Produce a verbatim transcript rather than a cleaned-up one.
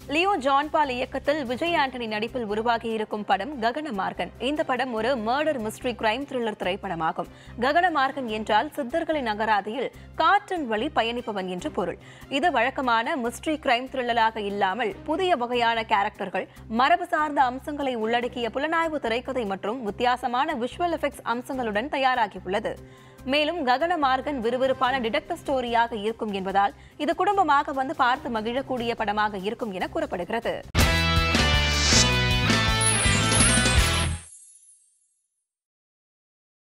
Leo John பால் இயக்கத்தில் விஜய் ஆண்டனி நடிப்பில் உருவாகி இருக்கும் படம் ககனமார்கன். இந்த படம் ஒரு மர்டர் மிஸ்ட்ரி கிரைம் த்ரில்லர் திரைப்படமாகும். ககனமார்கன் என்றால் சித்தர்களின் அகராதியில் காற்றின் வழி பயணிப்பவன் என்று பொருள். இது வழக்கமான மிஸ்ட்ரி கிரைம் த்ரில்லராக இல்லாமல் புதிய வகையான கேரக்டர்கள், மரபு சார்ந்த அம்சங்களை உள்ளடக்கிய புலனாய்வு திரைக்கதை மற்றும் வித்தியாசமான விஷுவல் எஃபெக்ட்ஸ் அம்சங்களுடன் தயாராகியுள்ளது. மேலும் ககனமார்கன் விறுவிறுப்பான டிடெக்டிவ் ஸ்டோரியாக இருக்கும் என்பதால் இது குடும்பமாக வந்து பார்த்து மகிழக்கூடிய படமாக இருக்கும் என கூறப்படுகிறது.